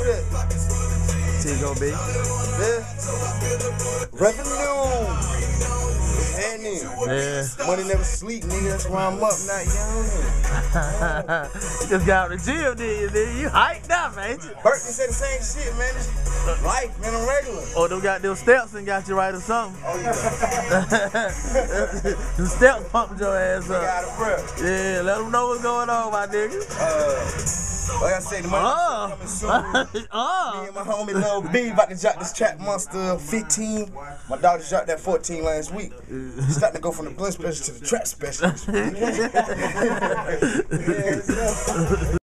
that? T-Go B. Yeah. Revenue. Yeah. Money never sleep, nigga. That's why I'm up, not young. You just got out of the gym, did you? hyped up, ain't you? Burton said the same shit, man. This life, man. I'm regular. Oh, them got them steps and got you right or something. Oh, yeah. The steps pumped your ass up. Out of breath. Yeah, let them know what's going on, my nigga. Like I said, the money coming soon. Me and my homie Lil B about to drop this Trap Monster 15. My daughter dropped that 14 last week. Starting to go from the blunt special to the trap special. Yeah,